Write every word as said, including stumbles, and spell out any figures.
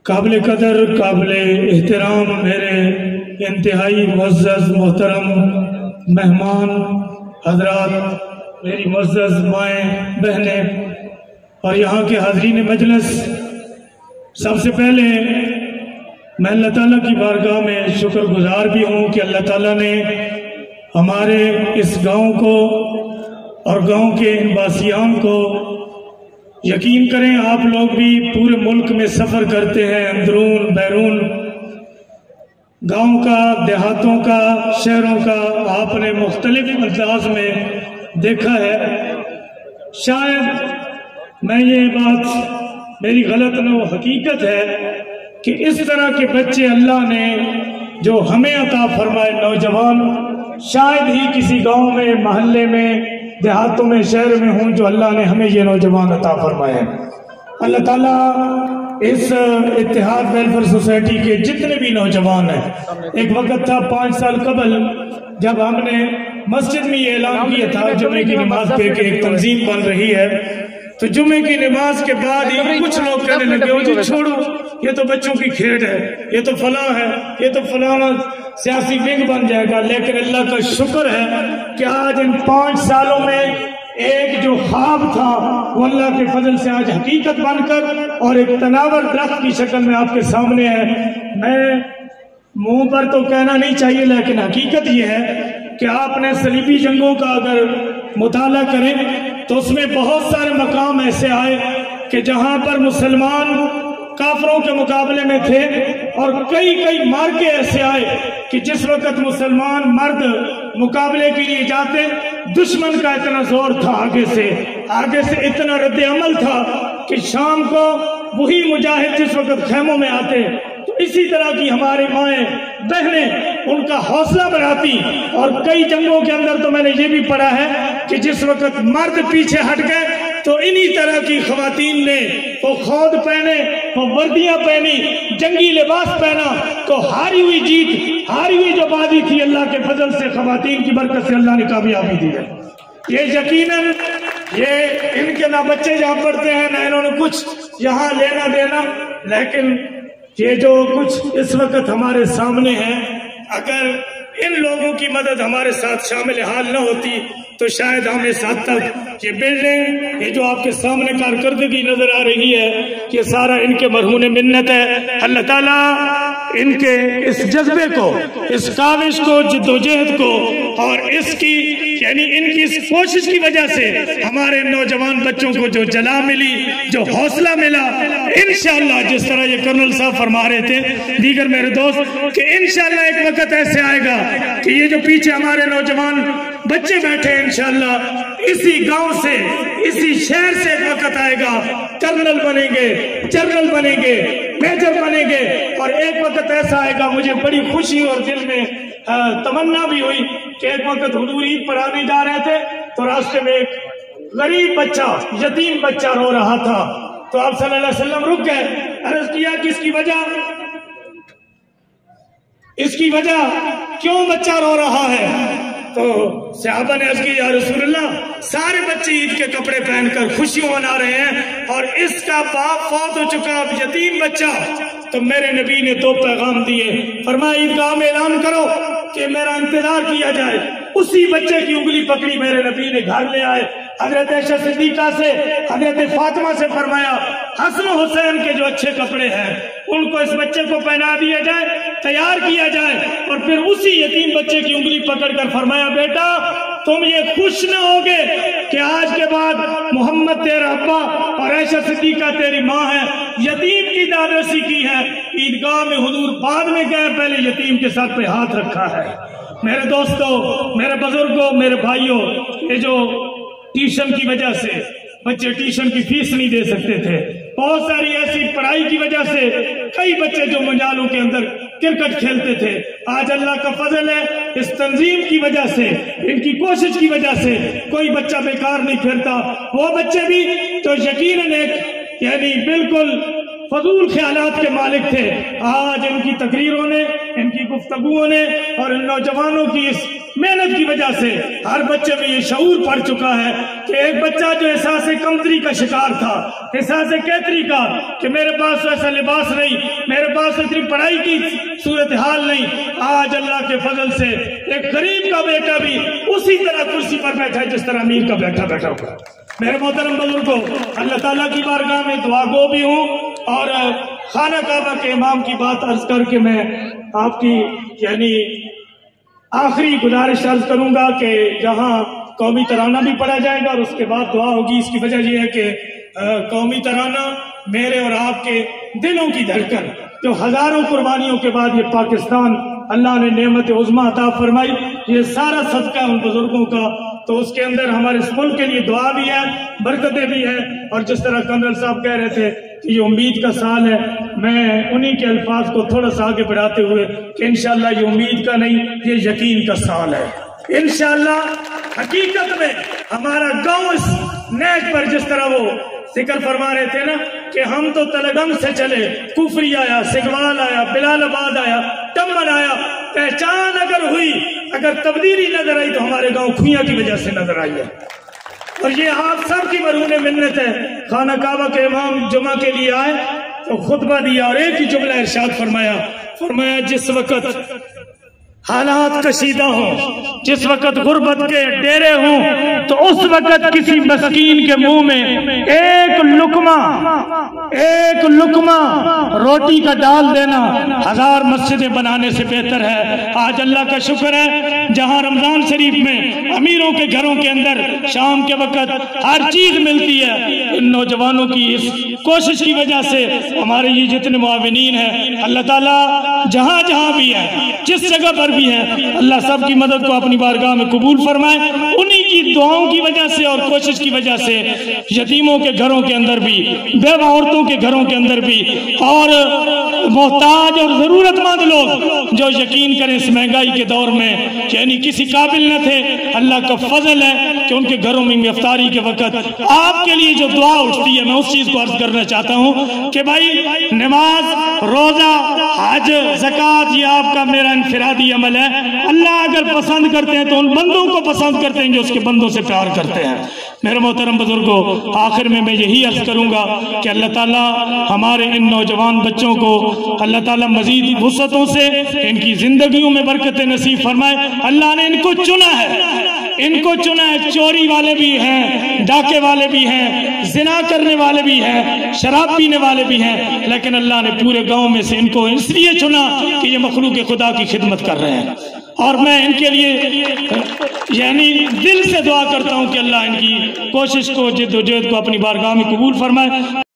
قابل قدر قابل احترام میرے انتہائی معزز محترم مہمان حضرات، میری معزز مائیں بہنیں اور یہاں کے حاضرین مجلس، سب سے پہلے میں اللہ تعالیٰ کی بارگاہ میں شکر گزار بھی ہوں کہ اللہ تعالیٰ نے ہمارے اس گاؤں کو اور گاؤں کے ان باسیان کو، یقین کریں آپ لوگ بھی پورے ملک میں سفر کرتے ہیں، اندرون بیرون گاؤں کا، دیہاتوں کا، شہروں کا، آپ نے مختلف انداز میں دیکھا ہے۔ شاید میں یہ بات میری غلط نہ ہو، حقیقت ہے کہ اس طرح کے بچے اللہ نے جو ہمیں عطا فرمائے نوجوان، شاید ہی کسی گاؤں میں، محلے میں، دیہاتوں میں، شہر میں ہوں جو اللہ نے ہمیں یہ نوجوان عطا فرمائے۔ اللہ تعالیٰ اس اتحاد ویلفیئر سوسائٹی کے جتنے بھی نوجوان ہیں، ایک وقت تھا پانچ سال قبل جب ہم نے مسجد میں یہ اعلان کیا تھا جمعے کی نماز پہ کہ ایک تنظیم بن رہی ہے، تو جمعے کی نماز کے بعد ہی کچھ لوگ کہنے لگے جی چھوڑو، یہ تو بچوں کی کھیڈ ہے، یہ تو فلاں ہے، یہ تو فلاں سیاسی ونگ بن جائے گا۔ لیکن اللہ کا شکر ہے کہ آج ان پانچ سالوں میں ایک جو خواب تھا وہ اللہ کے فضل سے آج حقیقت بن کر اور ایک تناور درخت کی شکل میں آپ کے سامنے ہے۔ میں منہ پر تو کہنا نہیں چاہیے، لیکن حقیقت یہ ہے کہ آپ نے صلیبی جنگوں کا اگر مطالعہ کریں تو اس میں بہت سارے مقام ایسے آئے کہ جہاں پر مسلمان کافروں کے مقابلے میں تھے، اور کئی کئی مارکے ایسے آئے کہ جس وقت مسلمان مرد مقابلے کے لیے جاتے، دشمن کا اتنا زور تھا، آگے سے آگے سے اتنا رد عمل تھا کہ شام کو وہی مجاہد جس وقت خیموں میں آتے تو اسی طرح کی ہماری مائیں بہنیں ان کا حوصلہ بڑھاتی۔ اور کئی جنگوں کے اندر تو میں نے یہ بھی پڑھا ہے کہ جس وقت مرد پیچھے ہٹ گئے تو انہی طرح کی خواتین نے وہ خود پہنے، وہ وردیاں پہنی، جنگی لباس پہنا، تو ہاری ہوئی جیت، ہاری ہوئی جو بازی تھی اللہ کے فضل سے خواتین کی برکت سے اللہ نے کامیابی دی ہے۔ یہ یقیناً یہ ان کے نہ بچے جہاں پڑھتے ہیں نہ انہوں نے کچھ یہاں لینا دینا، لیکن یہ جو کچھ اس وقت ہمارے سامنے ہے، اگر ان لوگوں کی مدد ہمارے ساتھ شامل حال نہ ہوتی تو شاید ہم اس حد تک یہ بلڈنگ، یہ جو آپ کے سامنے کارکردگی نظر آ رہی ہے، یہ سارا ان کے مرہون منت ہے۔ اللہ تعالیٰ ان کے اس جذبے کو، اس کاوش کو، جد و جہد کو اور اس کی یعنی ان کی اس کوشش کی وجہ سے ہمارے نوجوان بچوں کو جو جلا ملی، جو حوصلہ ملا، انشاءاللہ جس طرح یہ کرنل صاحب فرما رہے تھے، دیگر میرے دوست، کہ انشاءاللہ ایک وقت ایسے آئے گا کہ یہ جو پیچھے ہمارے نوجوان بچے بیٹھے ہیں، انشاءاللہ اسی گاؤں سے، اسی شہر سے ایک وقت آئے گا، کرنل بنیں گے، جنرل بنیں گے، میجر بنیں گے، اور ایک وقت ایسا آئے گا۔ مجھے بڑی خوشی اور دل میں تمنا بھی ہوئی کہ ایک وقت حضور عید پڑھانے جا رہے تھے تو راستے میں ایک غریب بچہ، یتیم بچہ رو رہا تھا، تو آپ صلی اللہ علیہ وسلم رک گئے، عرض کیا کہ اس کی وجہ اس کی وجہ کیوں بچہ رو رہا ہے؟ تو صحابہ نے عرض کی یا رسول اللہ، سارے بچے عید کے کپڑے پہن کر خوشیوں منا رہے ہیں اور اس کا باپ فوت ہو چکا، اب یتیم بچہ۔ تو میرے نبی نے دو پیغام دیے، فرمایا عیدگاہ میں اعلان کرو کہ میرا انتظار کیا جائے۔ اسی بچے کی انگلی پکڑی میرے نبی نے گھر لے آئے، حضرت عائشہ صدیقہ سے، حضرت فاطمہ سے فرمایا حسن و حسین کے جو اچھے کپڑے ہیں ان کو اس بچے کو پہنا دیا جائے، تیار کیا جائے، اور پھر اسی یتیم بچے کی انگلی پکڑ کر فرمایا بیٹا تم یہ خوش نہ ہوگے کہ آج کے بعد محمد تیرا ابا اور عائشہ صدیقہ تیری ماں ہے، یتیم کی دادرسی کی ہے۔ عیدگاہ میں حضور بعد میں گئے، پہلے یتیم کے ساتھ پہ ہاتھ رکھا ہے۔ میرے دوستوں، میرے بزرگوں، میرے بھائیوں، یہ جو ٹیوشن کی وجہ سے بچے ٹیوشن کی فیس نہیں دے سکتے تھے، بہت ساری ایسی پڑھائی کی وجہ سے کئی بچے جو منجالوں کے اندر کرکٹ کھیلتے تھے، آج اللہ کا فضل ہے اس تنظیم کی وجہ سے، ان کی کوشش کی وجہ سے کوئی بچہ بیکار نہیں پھرتا۔ وہ بچے بھی جو یقیناً ایک یعنی بالکل فضول خیالات کے مالک تھے، آج ان کی تقریروں نے، ان کی گفتگوؤں نے اور ان نوجوانوں کی اس محنت کی وجہ سے ہر بچے میں یہ شعور پڑ چکا ہے کہ ایک بچہ جو احساس کمتری کا شکار تھا، احساس کیتری کا کہ میرے پاس ایسا لباس نہیں، میرے پاس اتنی پڑھائی کی صورتحال نہیں، آج اللہ کے فضل سے ایک غریب کا بیٹا بھی اسی طرح کرسی پر بیٹھا ہے جس طرح امیر کا بیٹھا بیٹھا ہوا۔ میرے محترم بزرگوں، اللہ تعالیٰ کی بارگاہ میں دعا گو بھی ہوں، اور خانہ کعبہ کے امام کی بات عرض کر کے میں آپ کی یعنی آخری گزارش عرض کروں گا کہ جہاں قومی ترانہ بھی پڑھا جائے گا اور اس کے بعد دعا ہوگی۔ اس کی وجہ یہ ہے کہ قومی ترانہ میرے اور آپ کے دلوں کی دھڑکن، جو ہزاروں قربانیوں کے بعد یہ پاکستان اللہ نے نعمت عظمیٰ عطا فرمائی، یہ سارا صدقہ ان بزرگوں کا، تو اس کے اندر ہمارے اس ملک کے لیے دعا بھی ہے، برکتیں بھی ہیں، اور جس طرح کنرل صاحب کہہ رہے تھے کہ یہ امید کا سال ہے، میں انہی کے الفاظ کو تھوڑا سا آگے بڑھاتے ہوئے کہ انشاءاللہ یہ امید کا نہیں، یہ یقین کا سال ہے۔ انشاءاللہ حقیقت میں ہمارا گاؤں اس نیک پر جس طرح وہ ذکر فرما رہے تھے نا کہ ہم تو تلگنگ سے چلے، کفری آیا، سگوال آیا، بلال آباد آیا، ٹمبل آیا، پہچان اگر ہوئی، اگر تبدیلی نظر آئی تو ہمارے گاؤں کھوئیاں کی وجہ سے نظر آئی ہے۔ اور یہ آپ سب کی مرہون منت ہے۔ خانہ کعبہ کے امام جمعہ کے لیے آئے تو خطبہ دیا اور ایک ہی جملہ ارشاد فرمایا فرمایا جس وقت حالات کشیدہ ہوں، جس وقت غربت کے ڈیرے ہوں، تو اس وقت کسی مسکین کے منہ میں ایک لقمہ ایک لقمہ روٹی کا ڈال دینا ہزار مسجدیں بنانے سے بہتر ہے۔ آج اللہ کا شکر ہے جہاں رمضان شریف میں امیروں کے گھروں کے اندر شام کے وقت ہر چیز ملتی ہے، ان نوجوانوں کی اس کوشش کی وجہ سے ہمارے یہ جتنے معاونین ہیں، اللہ تعالیٰ جہاں جہاں بھی ہے، جس جگہ پر بھی ہیں، اللہ سب کی مدد کو اپنی بارگاہ میں قبول فرمائے۔ انہی کی دعاؤں کی وجہ سے اور کوشش کی وجہ سے یتیموں کے گھروں کے اندر بھی، بیوہ عورتوں کے گھروں کے اندر بھی، اور محتاج اور ضرورت مند لوگ جو یقین کریں اس مہنگائی کے دور میں یعنی کسی قابل نہ تھے، اللہ کا فضل ہے کہ ان کے گھروں میں افطاری کے وقت آپ کے لیے جو دعا اٹھتی ہے، میں اس چیز کو عرض کرنا چاہتا ہوں کہ بھائی نماز، روزہ، حج، زکوٰۃ یہ آپ کا میرا انفرادی عمل ہے۔ اللہ اگر پسند کرتے ہیں تو ان بندوں کو پسند کرتے ہیں جو اس کے بندوں سے پیار کرتے ہیں۔ میرے محترم بزرگوں، آخر میں میں یہی عرض کروں گا کہ اللہ تعالیٰ ہمارے ان نوجوان بچوں کو اللہ تعالیٰ مزید وسعتوں سے ان کی زندگیوں میں برکت نصیب فرمائے۔ اللہ نے ان کو چنا ہے، ان کو چنا ہے، چوری والے بھی ہیں، ڈاکے والے بھی ہیں، زنا کرنے والے بھی ہیں، شراب پینے والے بھی ہیں، لیکن اللہ نے پورے گاؤں میں سے ان کو اس لیے چنا کہ یہ مخلوق خدا کی خدمت کر رہے ہیں، اور میں ان کے لیے یعنی دل سے دعا کرتا ہوں کہ اللہ ان کی کوشش کو، جد و جہد کو اپنی بارگاہ میں قبول فرمائے۔